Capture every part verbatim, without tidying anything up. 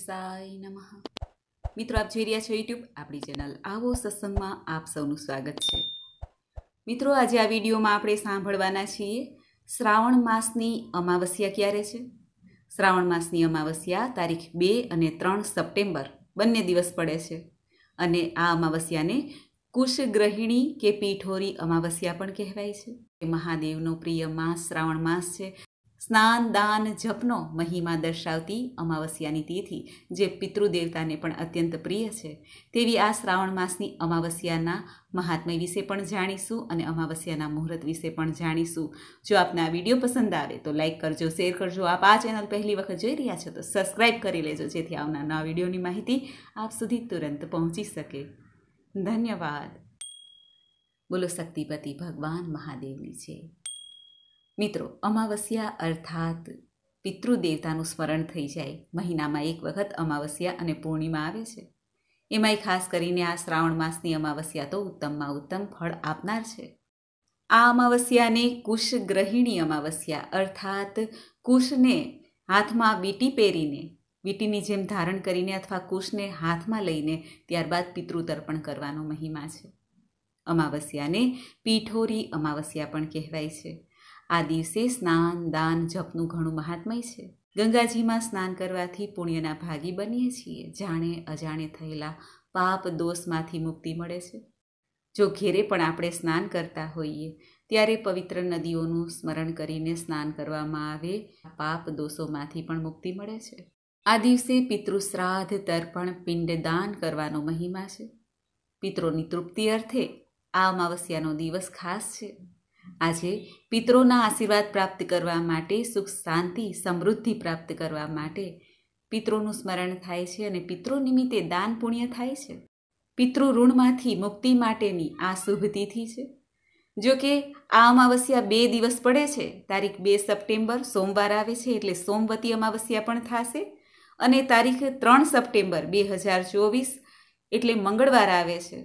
ગણેશાય નમઃ। મિત્રો, આપ જોઈ રહ્યા છો યુટ્યુબ આપણી ચેનલ આવો સત્સંગમાં આપ સૌનું સ્વાગત છે। મિત્રો, આજે આ વિડીયોમાં આપણે સાંભળવાના છીએ શ્રાવણ માસની અમાવસ્યા ક્યારે છે। શ્રાવણ માસની અમાવસ્યા તારીખ બે અને ત્રણ સપ્ટેમ્બર બંને દિવસ પડે છે અને આ અમાવસ્યાને કુશગ્રહિણી કે પીઠોરી અમાવસ્યા પણ કહેવાય છે। મહાદેવનો પ્રિય માસ શ્રાવણ માસ છે। સ્નાન દાન જપનો મહિમા દર્શાવતી અમાવસ્યાની તિથિ જે પિતૃદેવતાને પણ અત્યંત પ્રિય છે તેવી આ શ્રાવણ માસની અમાવસ્યાના મહાત્મ્ય વિશે પણ જાણીશું અને અમાવસ્યાના મુહૂર્ત વિશે પણ જાણીશું। જો આપને આ વિડીયો પસંદ આવે તો લાઇક કરજો, શેર કરજો। આપ આ ચેનલ પહેલી વખત જોઈ રહ્યા છો તો સબસ્ક્રાઇબ કરી લેજો જેથી આવનાર નવા વિડીયોની માહિતી આપ સુધી તુરંત પહોંચી શકે। ધન્યવાદ। બોલો શક્તિપતિ ભગવાન મહાદેવની છે। મિત્રો, અમાવસ્યા અર્થાત પિતૃદેવતાનું સ્મરણ થઈ જાય। મહિનામાં એક વખત અમાવસ્યા અને પૂર્ણિમા આવે છે। એમાંય ખાસ કરીને આ શ્રાવણ માસની અમાવસ્યા તો ઉત્તમમાં ઉત્તમ ફળ આપનાર છે। આ અમાવસ્યાને કુશગ્રહિણી અમાવસ્યા અર્થાત કુશને હાથમાં વીંટી પહેરીને, વીંટીની જેમ ધારણ કરીને અથવા કુશને હાથમાં લઈને ત્યારબાદ પિતૃતર્પણ કરવાનો મહિમા છે। અમાવસ્યાને પીઠોરી અમાવસ્યા પણ કહેવાય છે। આ દિવસે સ્નાન દાન જપનું ઘણું મહાત્મય છે। ગંગાજીમાં સ્નાન કરવાથી પુણ્યના ભાગી બનીએ છીએ। જાણે અજાણે થયેલા પાપ દોષમાંથી મુક્તિ મળે છે। જો ઘેરે પણ આપણે સ્નાન કરતા હોઈએ ત્યારે પવિત્ર નદીઓનું સ્મરણ કરીને સ્નાન કરવામાં આવે, પાપ દોષોમાંથી પણ મુક્તિ મળે છે। આ દિવસે પિતૃશ્રાદ્ધ તર્પણ પિંડદાન કરવાનો મહિમા છે। પિતરોની તૃપ્તિ અર્થે આ અમાવસ્યાનો દિવસ ખાસ છે। આજે પિતરોના આશીર્વાદ પ્રાપ્ત કરવા માટે, સુખ શાંતિ સમૃદ્ધિ પ્રાપ્ત કરવા માટે પિતરોનું સ્મરણ થાય છે અને પિતરો નિમિત્તે દાન પુણ્ય થાય છે। પિતૃ ઋણમાંથી મુક્તિ માટેની આ શુભ તિથિ છે। જો કે આ અમાવસ્યા બે દિવસ પડે છે। તારીખ બે સપ્ટેમ્બર સોમવાર આવે છે એટલે સોમવતી અમાવસ્યા પણ થશે અને તારીખ ત્રણ સપ્ટેમ્બર બે હજાર ચોવીસ એટલે મંગળવાર આવે છે।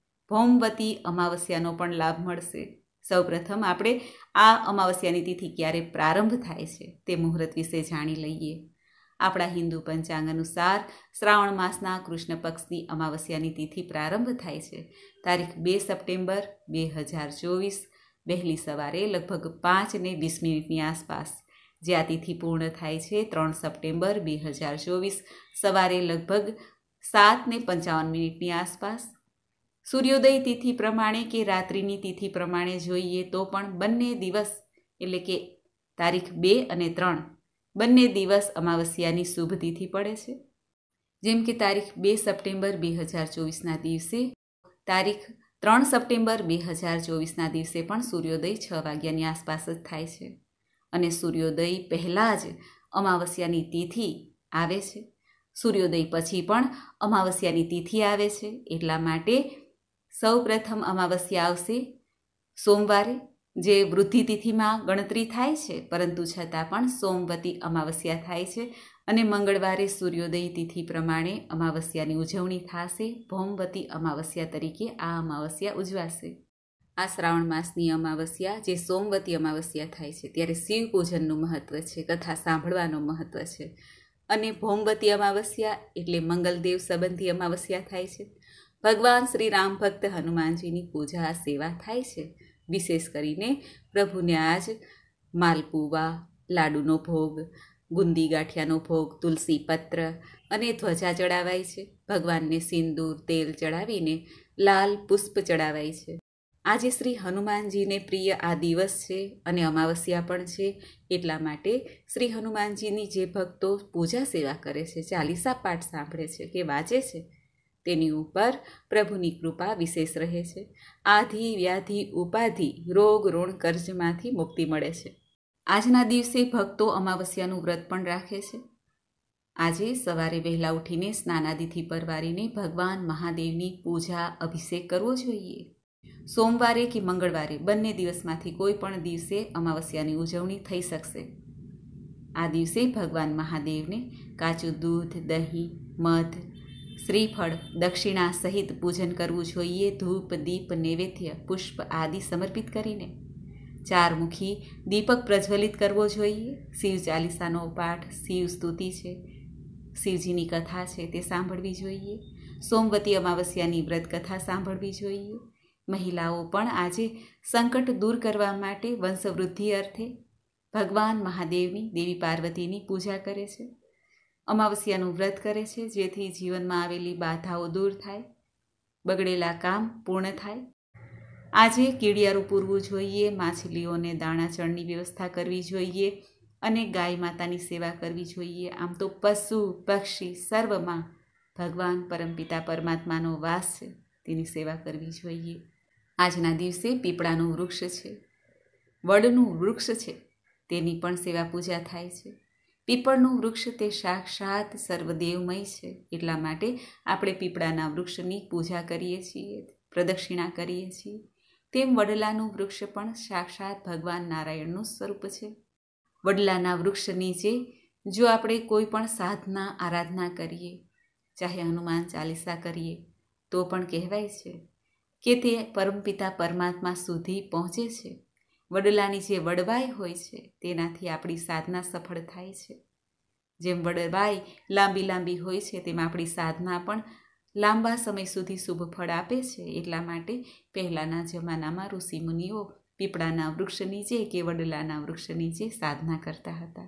ભૌમવતી અમાવસ્યાનો પણ લાભ મળશે। સૌપ્રથમ આપણે આ અમાવસ્યાની તિથિ ક્યારે પ્રારંભ થાય છે તે મુહૂર્ત વિશે જાણી લઈએ। આપણા હિન્દુ પંચાંગ અનુસાર શ્રાવણ માસના કૃષ્ણ પક્ષની અમાવસ્યાની તિથિ પ્રારંભ થાય છે તારીખ બે સપ્ટેમ્બર બે હજાર ચોવીસ વહેલી સવારે લગભગ પાંચ ને વીસ મિનિટની આસપાસ, જે આ તિથિ પૂર્ણ થાય છે ત્રણ સપ્ટેમ્બર બે હજાર ચોવીસ સવારે લગભગ સાત ને પંચાવન મિનિટની આસપાસ। સૂર્યોદય તિથિ પ્રમાણે કે રાત્રિની તિથિ પ્રમાણે જોઈએ તો પણ બંને દિવસ એટલે કે તારીખ બે અને ત્રણ બંને દિવસ અમાવસ્યાની શુભ તિથિ પડે છે। જેમ કે તારીખ બે સપ્ટેમ્બર બે હજાર ચોવીસના દિવસે તારીખ ત્રણ સપ્ટેમ્બર બે હજાર ચોવીસના દિવસે પણ સૂર્યોદય છ વાગ્યાની આસપાસ જ થાય છે અને સૂર્યોદય પહેલાં જ અમાવસ્યાની તિથિ આવે છે। સૂર્યોદય પછી પણ અમાવસ્યાની તિથિ આવે છે એટલા માટે સૌ પ્રથમ અમાવસ્યા આવશે સોમવારે, જે વૃદ્ધિ તિથિમાં ગણતરી થાય છે પરંતુ છતાં પણ સોમવતી અમાવસ્યા થાય છે અને મંગળવારે સૂર્યોદય તિથિ પ્રમાણે અમાવસ્યાની ઉજવણી થશે। ભૌમવતી અમાવસ્યા તરીકે આ અમાવસ્યા ઉજવાશે। આ શ્રાવણ માસની અમાવસ્યા જે સોમવતી અમાવસ્યા થાય છે ત્યારે શિવ પૂજનનું મહત્વ છે, કથા સાંભળવાનું મહત્વ છે અને ભૌમવતી અમાવસ્યા એટલે મંગલદેવ સંબંધી અમાવસ્યા થાય છે। ભગવાન શ્રી રામ ભક્ત હનુમાનજીની પૂજા સેવા થાય છે। વિશેષ કરીને પ્રભુને આજ માલપુવા, લાડુનો ભોગ, ગુંદી ગાંઠિયાનો ભોગ, તુલસી પત્ર અને ધ્વજા ચડાવાય છે। ભગવાનને સિંદૂર તેલ ચડાવીને લાલ પુષ્પ ચડાવાય છે। આજે શ્રી હનુમાનજીને પ્રિય આ દિવસ છે અને અમાવસ્યા પણ છે એટલા માટે શ્રી હનુમાનજીની જે ભક્તો પૂજા સેવા કરે છે, ચાલીસા પાઠ સાંભળે છે કે વાંચે છે તેની ઉપર પ્રભુની કૃપા વિશેષ રહે છે। આધિ વ્યાધિ ઉપાધિ રોગ ઋણ કર્જમાંથી મુક્તિ મળે છે। આજના દિવસે ભક્તો અમાવસ્યાનું વ્રત પણ રાખે છે। આજે સવારે વહેલા ઉઠીને સ્નાનાદિથી પરવારીને ભગવાન મહાદેવની પૂજા અભિષેક કરવો જોઈએ। સોમવારે કે મંગળવારે બંને દિવસમાંથી કોઈ પણ દિવસે અમાવસ્યાની ઉજવણી થઈ શકશે। આ દિવસે ભગવાન મહાદેવને કાચું દૂધ, દહીં, મધ, શ્રીફળ, દક્ષિણા સહિત પૂજન કરવું જોઈએ। ધૂપ દીપ નૈવેદ્ય પુષ્પ આદિ સમર્પિત કરીને ચારમુખી દીપક પ્રજ્વલિત કરવો જોઈએ। શિવ ચાલીસાનો પાઠ, શિવ સ્તુતિ છે શિવજીની કથા છે તે સાંભળવી જોઈએ. સોમવતી અમાવસ્યાની વ્રત કથા સાંભળવી જોઈએ. મહિલાઓ પણ આજે સંકટ દૂર કરવા માટે વંશવૃદ્ધિ અર્થે ભગવાન મહાદેવની, દેવી પાર્વતીની પૂજા કરે છે. અમાવસ્યાનું વ્રત કરે છે, જેથી જીવનમાં આવેલી બાધાઓ દૂર થાય, બગડેલા કામ પૂર્ણ થાય. આજે કીડિયારું પૂરવું જોઈએ, માછલીઓને દાણાચળની વ્યવસ્થા કરવી જોઈએ અને ગાય માતાની સેવા કરવી જોઈએ. આમ તો પશુ પક્ષી સર્વમાં ભગવાન પરમપિતા પરમાત્માનો વાસ છે, તેની સેવા કરવી જોઈએ. આજના દિવસે પીપળાનું વૃક્ષ છે, વડનું વૃક્ષ છે, તેની પણ સેવા પૂજા થાય છે. પીપળનું વૃક્ષ તે સાક્ષાત સર્વદેવમય છે, એટલા માટે આપણે પીપળાના વૃક્ષની પૂજા કરીએ છીએ, પ્રદક્ષિણા કરીએ છીએ. તેમ વડલાનું વૃક્ષ પણ સાક્ષાત ભગવાન નારાયણનું સ્વરૂપ છે. વડલાના વૃક્ષ નીચે જો આપણે કોઈ પણ સાધના આરાધના કરીએ, ચાહે હનુમાન ચાલીસા કરીએ, તો પણ કહેવાય છે કે તે પરમપિતા પરમાત્મા સુધી પહોંચે છે. વડલાની જે વડવાઈ હોય છે તેનાથી આપણી સાધના સફળ થાય છે. જેમ વડવાઈ લાંબી લાંબી હોય છે તેમ આપણી સાધના પણ લાંબા સમય સુધી શુભ ફળ આપે છે. એટલા માટે પહેલાંના જમાનામાં ઋષિમુનિઓ પીપળાના વૃક્ષ નીચે કે વડલાના વૃક્ષ નીચે સાધના કરતા હતા.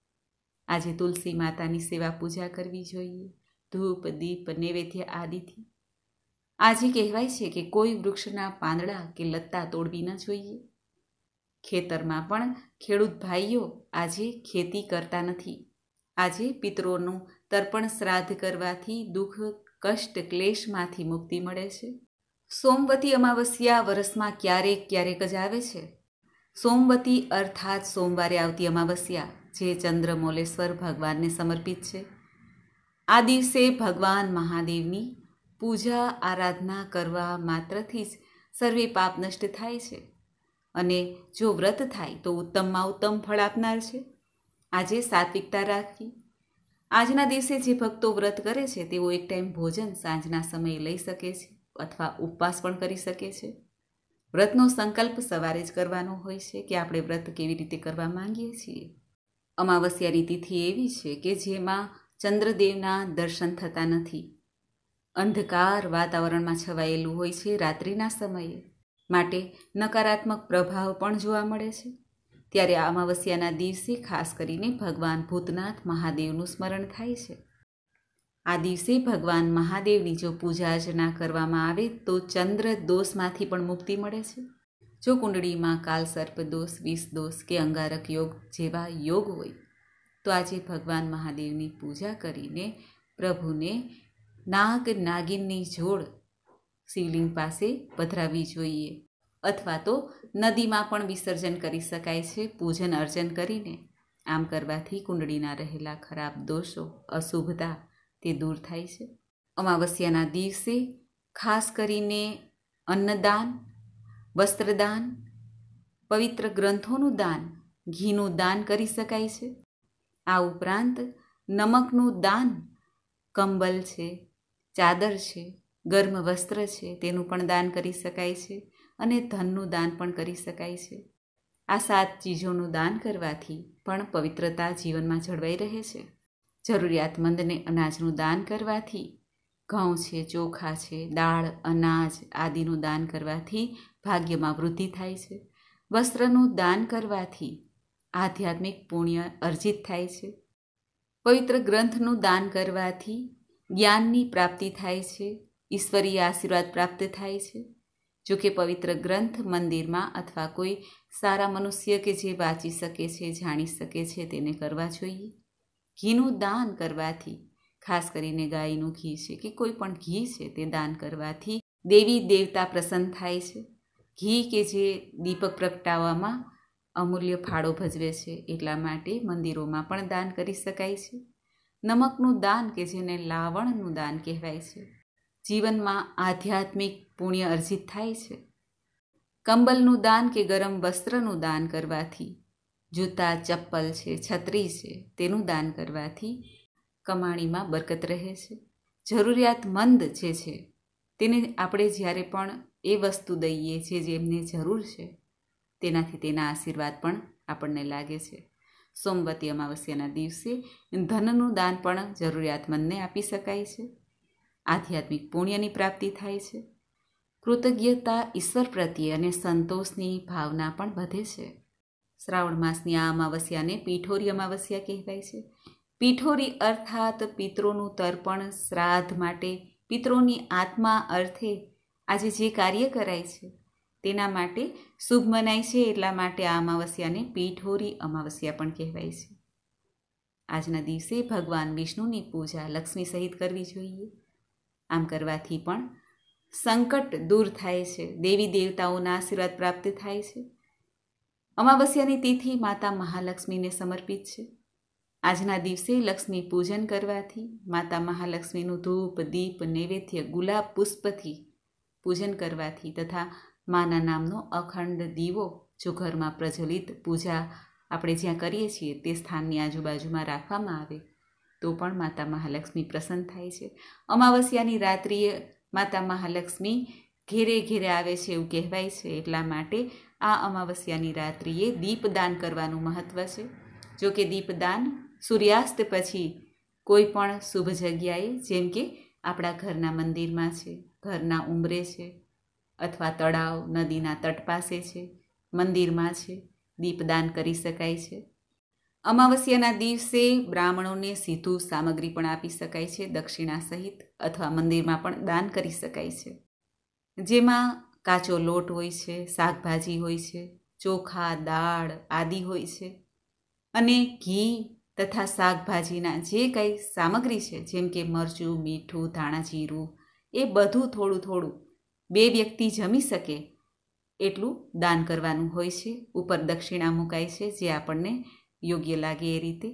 આજે તુલસી માતાની સેવા પૂજા કરવી જોઈએ, ધૂપ દીપ નૈવેદ્ય આદિથી. આજે કહેવાય છે કે કોઈ વૃક્ષના પાંદડા કે લત્તા તોડવી ન જોઈએ. ખેતરમાં પણ ખેડૂત ભાઈઓ આજે ખેતી કરતા નથી. આજે પિતરોનું તર્પણ શ્રાદ્ધ કરવાથી દુઃખ કષ્ટ ક્લેશમાંથી મુક્તિ મળે છે. સોમવતી અમાવસ્યા વર્ષમાં ક્યારેક ક્યારેક જ આવે છે. સોમવતી અર્થાત સોમવારે આવતી અમાવસ્યા, જે ચંદ્રમૌલેશ્વર ભગવાનને સમર્પિત છે. આ દિવસે ભગવાન મહાદેવની પૂજા આરાધના કરવા માત્રથી જ સર્વે પાપ નષ્ટ થાય છે અને જો વ્રત થાય તો ઉત્તમમાં ઉત્તમ ફળ આપનાર છે. આજે સાત્વિકતા રાખવી. આજના દિવસે જે ભક્તો વ્રત કરે છે તેઓ એક ટાઈમ ભોજન સાંજના સમયે લઈ શકે છે અથવા ઉપવાસ પણ કરી શકે છે. વ્રતનો સંકલ્પ સવારે જ કરવાનો હોય છે કે આપણે વ્રત કેવી રીતે કરવા માંગીએ છીએ. અમાવસ્યાની તિથિ એવી છે કે જેમાં ચંદ્રદેવના દર્શન થતા નથી. અંધકાર વાતાવરણમાં છવાયેલું હોય છે રાત્રિના સમયે, માટે નકારાત્મક પ્રભાવ પણ જોવા મળે છે. ત્યારે આ અમાવસ્યાના દિવસે ખાસ કરીને ભગવાન ભૂતનાથ મહાદેવનું સ્મરણ થાય છે. આ દિવસે ભગવાન મહાદેવની જો પૂજા અર્ચના કરવામાં આવે તો ચંદ્ર દોષમાંથી પણ મુક્તિ મળે છે. જો કુંડળીમાં કાલસર્પ દોષ, વિષ દોષ કે અંગારક યોગ જેવા યોગ હોય તો આજે ભગવાન મહાદેવની પૂજા કરીને પ્રભુને નાગ નાગિનની જોડ શિવલિંગ પાસે પધરાવવી જોઈએ અથવા તો નદીમાં પણ વિસર્જન કરી શકાય છે પૂજન અર્ચન કરીને. આમ કરવાથી કુંડળીના રહેલા ખરાબ દોષો, અશુભતા તે દૂર થાય છે. અમાવસ્યાના દિવસે ખાસ કરીને અન્નદાન, વસ્ત્રદાન, પવિત્ર ગ્રંથોનું દાન, ઘીનું દાન કરી શકાય છે. આ ઉપરાંત નમકનું દાન, કંબલ છે, ચાદર છે, ગર્મ વસ્ત્ર છે તેનું પણ દાન કરી શકાય છે અને ધનનું દાન પણ કરી શકાય છે. આ સાત ચીજોનું દાન કરવાથી પણ પવિત્રતા જીવનમાં જળવાઈ રહે છે. જરૂરિયાતમંદને અનાજનું દાન કરવાથી, ઘઉં છે, ચોખા છે, દાળ, અનાજ આદિનું દાન કરવાથી ભાગ્યમાં વૃદ્ધિ થાય છે. વસ્ત્રનું દાન કરવાથી આધ્યાત્મિક પુણ્ય અર્જિત થાય છે. પવિત્ર ગ્રંથનું દાન કરવાથી જ્ઞાનની પ્રાપ્તિ થાય છે, ઈશ્વરીય આશીર્વાદ પ્રાપ્ત થાય છે. જો કે પવિત્ર ગ્રંથ મંદિરમાં અથવા કોઈ સારા મનુષ્ય કે જે વાંચી શકે છે, જાણી શકે છે તેને કરવા જોઈએ. ઘીનું દાન કરવાથી, ખાસ કરીને ગાયનું ઘી છે કે કોઈ પણ ઘી છે તે દાન કરવાથી દેવી દેવતા પ્રસન્ન થાય છે. ઘી કે જે દીપક પ્રગટાવવામાં અમૂલ્ય ફાળો ભજવે છે, એટલા માટે મંદિરોમાં પણ દાન કરી શકાય છે. નમકનું દાન કે જેને લાવણનું દાન કહેવાય છે, જીવનમાં આધ્યાત્મિક પુણ્ય અર્જિત થાય છે. કંબલનું દાન કે ગરમ વસ્ત્રનું દાન કરવાથી, જૂતા, ચપ્પલ છે, છત્રી છે તેનું દાન કરવાથી કમાણીમાં બરકત રહે છે. જરૂરિયાતમંદ જે છે તેને આપણે જ્યારે પણ એ વસ્તુ દઈએ છીએ જેમને જરૂર છે, તેનાથી તેના આશીર્વાદ પણ આપણને લાગે છે. સોમવતી અમાવસ્યાના દિવસે ધનનું દાન પણ જરૂરિયાતમંદને આપી શકાય છે. આધ્યાત્મિક પુણ્યની પ્રાપ્તિ થાય છે. કૃતજ્ઞતા ઈશ્વર પ્રત્યે અને સંતોષની ભાવના પણ વધે છે. શ્રાવણ માસની આ અમાવસ્યાને પીઠોરી અમાવસ્યા કહેવાય છે. પીઠોરી અર્થાત પિતૃનું તર્પણ, શ્રાદ્ધ માટે પિતૃની આત્મા અર્થે આજે જે કાર્ય કરાય છે તેના માટે શુભ મનાય છે. એટલા માટે આ અમાવસ્યાને પીઠોરી અમાવસ્યા પણ કહેવાય છે. આજના દિવસે ભગવાન વિષ્ણુની પૂજા લક્ષ્મી સહિત કરવી જોઈએ. આમ કરવાથી પણ સંકટ દૂર થાય છે. દેવી દેવતાઓના આશીર્વાદ પ્રાપ્ત થાય છે. અમાવસ્યાની તિથિ માતા મહાલક્ષ્મીને સમર્પિત છે. આજના દિવસે લક્ષ્મી પૂજન કરવાથી, માતા મહાલક્ષ્મીનું ધૂપ, દીપ, નૈવેદ્ય, ગુલાબ પુષ્પથી પૂજન કરવાથી તથા માના નામનો અખંડ દીવો જો ઘરમાં પ્રજ્વલિત પૂજા આપણે જ્યાં કરીએ છીએ તે સ્થાનની આજુબાજુમાં રાખવામાં આવે તો પણ માતા મહાલક્ષ્મી પ્રસન્ન થાય છે. અમાવસ્યાની રાત્રિએ માતા મહાલક્ષ્મી ઘેરે ઘેરે આવે છે એવું કહેવાય છે. એટલા માટે આ અમાવસ્યાની રાત્રિએ દીપદાન કરવાનું મહત્ત્વ છે. જો કે દીપદાન સૂર્યાસ્ત પછી કોઈ પણ શુભ જગ્યાએ, જેમ કે આપણા ઘરના મંદિરમાં છે, ઘરના ઉંબરે છે, અથવા તળાવ, નદીના તટ પાસે છે, મંદિરમાં છે, દીપદાન કરી શકાય છે. અમાવસ્યાના દિવસે બ્રાહ્મણોને સીધું સામગ્રી પણ આપી શકાય છે, દક્ષિણા સહિત, અથવા મંદિરમાં પણ દાન કરી શકાય છે. જેમાં કાચો લોટ હોય છે, શાકભાજી હોય છે, ચોખા, દાળ આદિ હોય છે, અને ઘી તથા શાકભાજીના જે કંઈ સામગ્રી છે, જેમ કે મરચું, મીઠું, ધાણા જીરું, એ બધું થોડું થોડું બે વ્યક્તિ જમી શકે એટલું દાન કરવાનું હોય છે. ઉપર દક્ષિણા મુકાય છે જે આપણને યોગ્ય લાગે એ રીતે.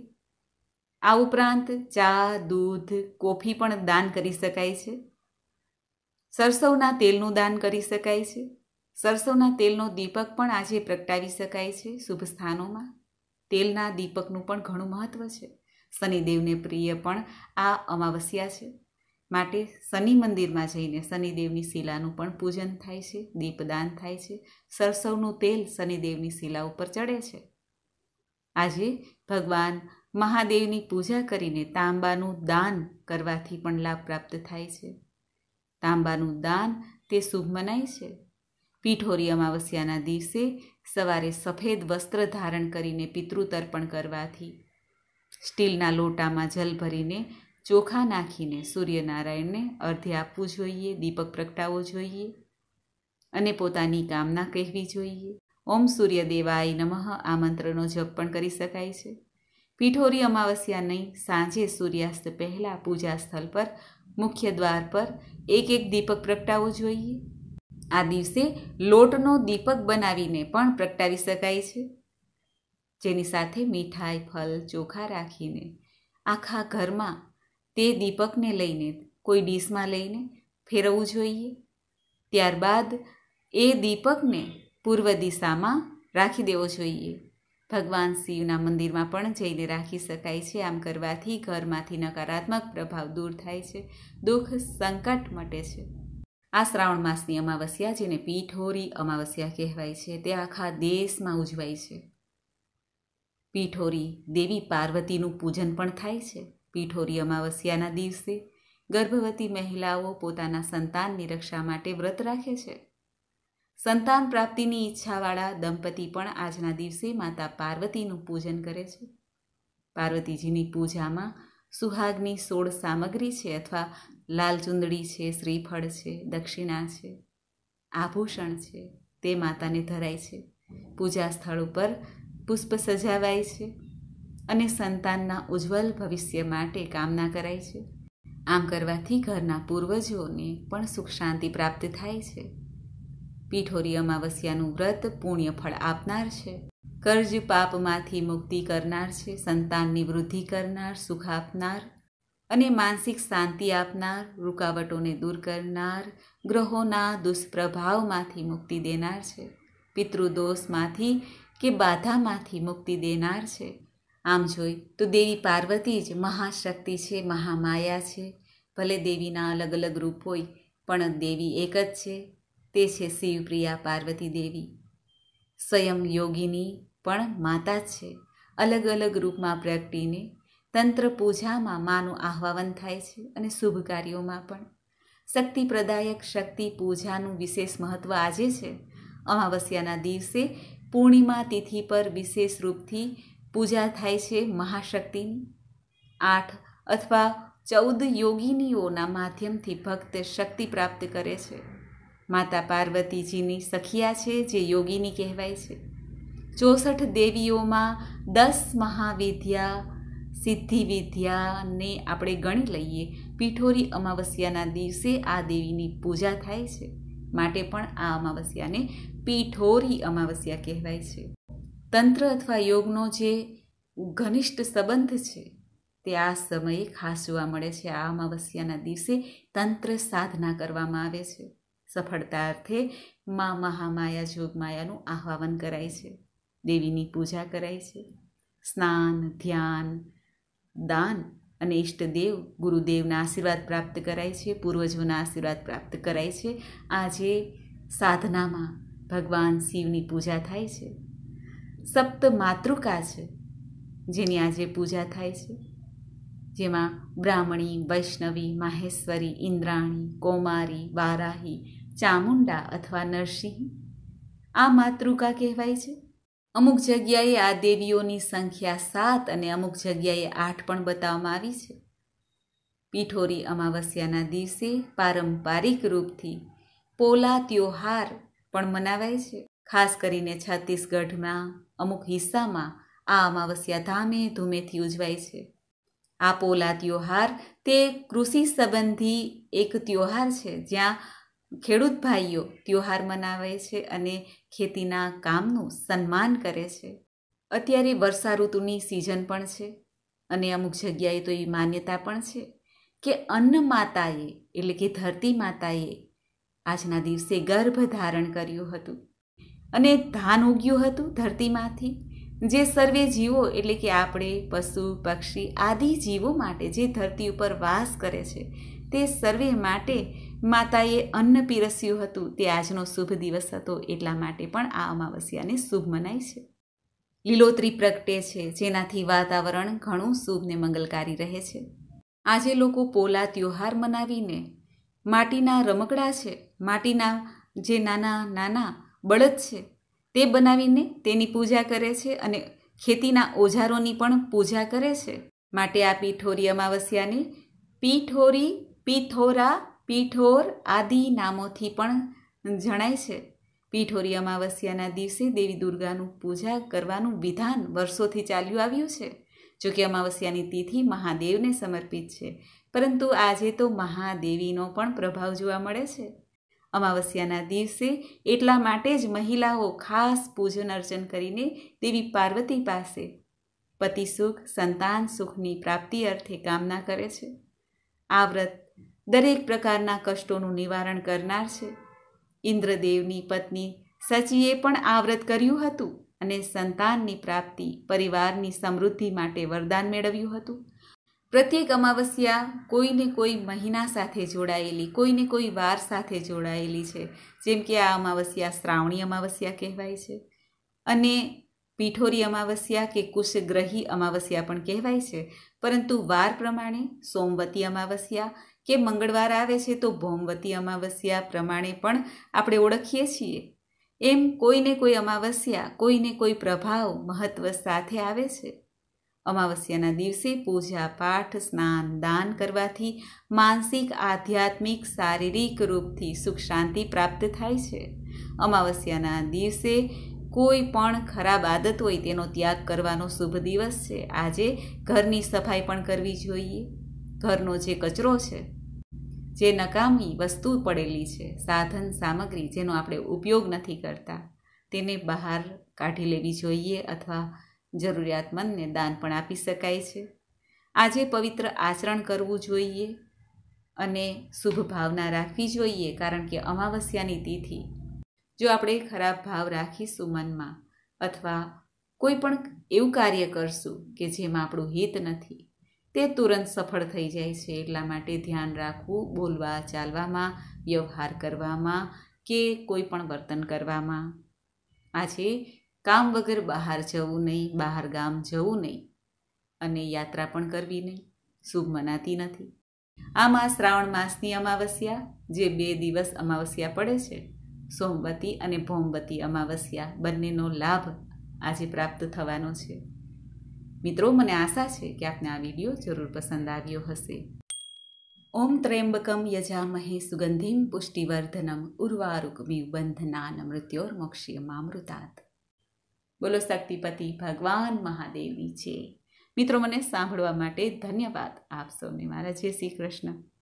આ ઉપરાંત ચા, દૂધ, કોફી પણ દાન કરી શકાય છે. સરસવના તેલનું દાન કરી શકાય છે. સરસવના તેલનો દીપક પણ આજે પ્રગટાવી શકાય છે શુભ સ્થાનોમાં. તેલના દીપકનું પણ ઘણું મહત્ત્વ છે. શનિદેવને પ્રિય પણ આ અમાવસ્યા છે, માટે શનિ મંદિરમાં જઈને શનિદેવની શિલાનું પણ પૂજન થાય છે, દીપદાન થાય છે. સરસવનું તેલ શનિદેવની શિલા ઉપર ચડે છે. આજે ભગવાન મહાદેવની પૂજા કરીને તાંબાનું દાન કરવાથી પણ લાભ પ્રાપ્ત થાય છે. તાંબાનું દાન તે શુભ મનાય છે. પીઠોરી અમાવસ્યાના દિવસે સવારે સફેદ વસ્ત્ર ધારણ કરીને પિતૃતર્પણ કરવાથી, સ્ટીલના લોટામાં જલ ભરીને ચોખા નાખીને સૂર્યનારાયણને અર્ધ્ય આપવું જોઈએ, દીપક પ્રગટાવવો જોઈએ અને પોતાની કામના કહેવી જોઈએ. ઓમ સૂર્યદેવાય નમઃ આ મંત્રનો જપ પણ કરી શકાય છે. પીઠોરી અમાવસ્યાની સાંજે સૂર્યાસ્ત પહેલાં પૂજા સ્થળ પર મુખ્ય દ્વાર પર એક એક દીપક પ્રગટાવવો જોઈએ. આ દિવસે લોટનો દીપક બનાવીને પણ પ્રગટાવી શકાય છે, જેની સાથે મીઠાઈ, ફળ, ચોખા રાખીને આખા ઘરમાં તે દીપકને લઈને કોઈ ડીશમાં લઈને ફેરવવું જોઈએ. ત્યારબાદ એ દીપકને પૂર્વ દિશામાં રાખી દેવો જોઈએ. ભગવાન શિવના મંદિરમાં પણ જઈને રાખી શકાય છે. આમ કરવાથી ઘરમાંથી નકારાત્મક પ્રભાવ દૂર થાય છે, દુઃખ સંકટ મટે છે. આ શ્રાવણ માસની અમાવસ્યા, જેને પીઠોરી અમાવસ્યા કહેવાય છે, તે આખા દેશમાં ઉજવાય છે. પીઠોરી દેવી પાર્વતીનું પૂજન પણ થાય છે. પીઠોરી અમાવસ્યાના દિવસે ગર્ભવતી મહિલાઓ પોતાના સંતાનની રક્ષા માટે વ્રત રાખે છે. સંતાન પ્રાપ્તિની ઈચ્છાવાળા દંપતી પણ આજના દિવસે માતા પાર્વતીનું પૂજન કરે છે. પાર્વતીજીની પૂજામાં સુહાગની સોળ સામગ્રી છે, અથવા લાલ ચુંદડી છે, શ્રીફળ છે, દક્ષિણા છે, આભૂષણ છે, તે માતાને ધરાય છે. પૂજા સ્થળ ઉપર પુષ્પ સજાવાય છે અને સંતાનના ઉજ્જવલ ભવિષ્ય માટે કામના કરાય છે. આમ કરવાથી ઘરના પૂર્વજોને પણ સુખ શાંતિ પ્રાપ્ત થાય છે. પીઠોરી અમાવસ્યાનું વ્રત પુણ્ય ફળ આપનાર છે. કર્જ પાપમાંથી મુક્તિ કરનાર છે. સંતાનની વૃદ્ધિ કરનાર, સુખ આપનાર અને માનસિક શાંતિ આપનાર, રૂકાવટોને દૂર કરનાર, ગ્રહોના દુષ્પ્રભાવમાંથી મુક્તિ દેનાર છે. પિતૃદોષમાંથી કે બાધામાંથી મુક્તિ દેનાર છે. આમ જોઈ તો દેવી પાર્વતી જ મહાશક્તિ છે, મહામાયા છે. ભલે દેવીના અલગ અલગ રૂપ હોય, પણ દેવી એક જ છે. તે છે શિવપ્રિયા પાર્વતી દેવી. સ્વયં યોગીની પણ માતા જ છે. અલગ અલગ રૂપમાં પ્રગટીને તંત્ર પૂજામાં માનું આહ્વાન થાય છે અને શુભ કાર્યોમાં પણ. શક્તિ પ્રદાયક શક્તિ પૂજાનું વિશેષ મહત્ત્વ આજે છે. અમાવસ્યાના દિવસે પૂર્ણિમા તિથિ પર વિશેષ રૂપથી પૂજા થાય છે મહાશક્તિની. આઠ અથવા ચૌદ યોગિનીઓના માધ્યમથી ભક્ત શક્તિ પ્રાપ્ત કરે છે. માતા પાર્વતીજીની સખિયા છે જે યોગિની કહેવાય છે. ચોસઠ દેવીઓમાં દસ મહાવિદ્યા સિદ્ધિ વિદ્યાને આપણે ગણી લઈએ. પીઠોરી અમાવસ્યાના દિવસે આ દેવીની પૂજા થાય છે, માટે પણ આ અમાવસ્યાને પીઠોરી અમાવસ્યા કહેવાય છે. તંત્ર અથવા યોગનો જે ઘનિષ્ઠ સંબંધ છે તે આ સમયે ખાસ જોવા મળે છે. આ અમાવસ્યાના દિવસે તંત્ર સાધના કરવામાં આવે છે. સફળતા અર્થે મા મહામાયા જોગમાયાનું આહ્વાન કરાય છે, દેવીની પૂજા કરાય છે. સ્નાન, ધ્યાન, દાન અને ઈષ્ટદેવ ગુરુદેવના આશીર્વાદ પ્રાપ્ત કરાય છે, પૂર્વજોના આશીર્વાદ પ્રાપ્ત કરાય છે. આજે સાધનામાં ભગવાન શિવની પૂજા થાય છે. સપ્ત માતૃકા છે જેની આજે પૂજા થાય છે, જેમાં બ્રાહ્મણી, વૈષ્ણવી, માહેશ્વરી, ઇન્દ્રાણી, કૌમારી, વારાહી, ચામુંડા અથવા નરસિંહ આ માતૃકા કહેવાય છે. અમુક જગ્યાએ આ દેવીઓની સંખ્યા સાત અને અમુક જગ્યાએ આઠ પણ બતાવવામાં આવી છે. પીઠોરી અમાવસ્યાના દિવસે પારંપરિક રૂપથી પોલા ત્યોહાર પણ મનાવાય છે. ખાસ કરીને છત્તીસગઢના અમુક હિસ્સામાં આ અમાવસ્યા ધામે ધૂમેથી ઉજવાય છે. આ પોલા ત્યોહાર તે કૃષિ સંબંધી એક ત્યોહાર છે જ્યાં ખેડૂત ભાઈઓ ત્યોહાર મનાવે છે અને ખેતીના કામનું સન્માન કરે છે. અત્યારે વર્ષા ઋતુની સિઝન પણ છે અને અમુક જગ્યાએ તો એવી માન્યતા પણ છે કે અન્ન માતાએ એટલે કે ધરતી માતાએ આજના દિવસે ગર્ભ ધારણ કર્યું હતું અને ધાન ઉગ્યું હતું ધરતીમાંથી, જે સર્વે જીવો એટલે કે આપણે પશુ પક્ષી આદિ જીવો માટે જે ધરતી ઉપર વાસ કરે છે તે સર્વે માટે માતાએ અન્ન પીરસ્યું હતું. તે આજનો શુભ દિવસ હતો, એટલા માટે પણ આ અમાવસ્યાને શુભ મનાય છે. લીલોતરી પ્રગટે છે જેનાથી વાતાવરણ ઘણું શુભ ને મંગલકારી રહે છે. આજે લોકો પોલા ત્યોહાર મનાવીને માટીના રમકડા છે, માટીના જે નાના નાના બળદ છે તે બનાવીને તેની પૂજા કરે છે અને ખેતીના ઓજારોની પણ પૂજા કરે છે. માટે આ પીઠોરી અમાવસ્યાને પીઠોરી, પીઠોરા, પીઠોર આદિ નામોથી પણ જણાય છે. પીઠોરી અમાવસ્યાના દિવસે દેવી દુર્ગાનું પૂજા કરવાનું વિધાન વર્ષોથી ચાલ્યું આવ્યું છે. જોકે અમાવસ્યાની તિથિ મહાદેવને સમર્પિત છે, પરંતુ આજે તો મહાદેવીનો પણ પ્રભાવ જોવા મળે છે. અમાવસ્યાના દિવસે એટલા માટે જ મહિલાઓ ખાસ પૂજન અર્ચન કરીને દેવી પાર્વતી પાસે પતિ સુખ, સંતાન સુખની પ્રાપ્તિ અર્થે કામના કરે છે. આ વ્રત દરેક પ્રકારના કષ્ટોનું નિવારણ કરનાર છે. ઇન્દ્રદેવની પત્ની સચીએ પણ આ વ્રત કર્યું હતું અને સંતાનની પ્રાપ્તિ, પરિવારની સમૃદ્ધિ માટે વરદાન મેળવ્યું હતું. પ્રત્યેક અમાવસ્યા કોઈને કોઈ મહિના સાથે જોડાયેલી, કોઈને કોઈ વાર સાથે જોડાયેલી છે. જેમ કે આ અમાવસ્યા શ્રાવણી અમાવસ્યા કહેવાય છે અને પીઠોરી અમાવસ્યા કે કુશગ્રહી અમાવસ્યા પણ કહેવાય છે. પરંતુ વાર પ્રમાણે સોમવતી અમાવસ્યા કે મંગળવાર આવે છે તો ભૌમવતી અમાવસ્યા પ્રમાણે પણ આપણે ઓળખીએ છીએ. એમ કોઈને કોઈ અમાવસ્યા કોઈને કોઈ પ્રભાવ મહત્વ સાથે આવે છે. અમાવસ્યાના દિવસે પૂજા પાઠ, સ્નાન, દાન કરવાથી માનસિક, આધ્યાત્મિક, શારીરિક રૂપથી સુખ શાંતિ પ્રાપ્ત થાય છે. અમાવસ્યાના દિવસે કોઈ પણ ખરાબ આદત હોય તેનો ત્યાગ કરવાનો શુભ દિવસ છે. આજે ઘરની સફાઈ પણ કરવી જોઈએ. ઘરનો જે કચરો છે, જે નકામી વસ્તુ પડેલી છે, સાધન સામગ્રી જેનો આપણે ઉપયોગ નથી કરતા, તેને બહાર કાઢી લેવી જોઈએ અથવા જરૂરિયાતમંદને દાન પણ આપી શકાય છે. આજે પવિત્ર આચરણ કરવું જોઈએ અને શુભ ભાવના રાખવી જોઈએ, કારણ કે અમાવસ્યાની તિથિ જો આપણે ખરાબ ભાવ રાખીશું મનમાં અથવા કોઈ પણ એવું કાર્ય કરશું કે જેમાં આપણું હિત નથી, તે તુરંત સફળ થઈ જાય છે. એટલા માટે ધ્યાન રાખવું બોલવા ચાલવામાં, વ્યવહાર કરવામાં કે કોઈ પણ વર્તન કરવામાં. આજે કામ વગર બહાર જવું નહીં, બહાર ગામ જવું નહીં અને યાત્રા પણ કરવી નહીં, શુભ મનાતી નથી. આમાં શ્રાવણ માસની અમાવસ્યા, જે બે દિવસ અમાવસ્યા પડે છે, સોમવતી અને ભૌમવતી અમાવસ્યા, બંનેનો લાભ આજે પ્રાપ્ત થવાનો છે. મિત્રો, મને આશા છે કે આપને આ વિડીયો જરૂર પસંદ આવ્યો હશે. ઓમ ત્ર્યંબકમ યજામહે સુગંધિમ પુષ્ટિવર્ધનમ ઉર્વારુકમિવ બંધનાન મૃત્યોર્મોક્ષ્યમામૃતાત. બોલો શક્તિપતિ ભગવાન મહાદેવની જય. મિત્રો, મને સાંભળવા માટે ધન્યવાદ. આપ સૌને મારા જય શ્રી કૃષ્ણ.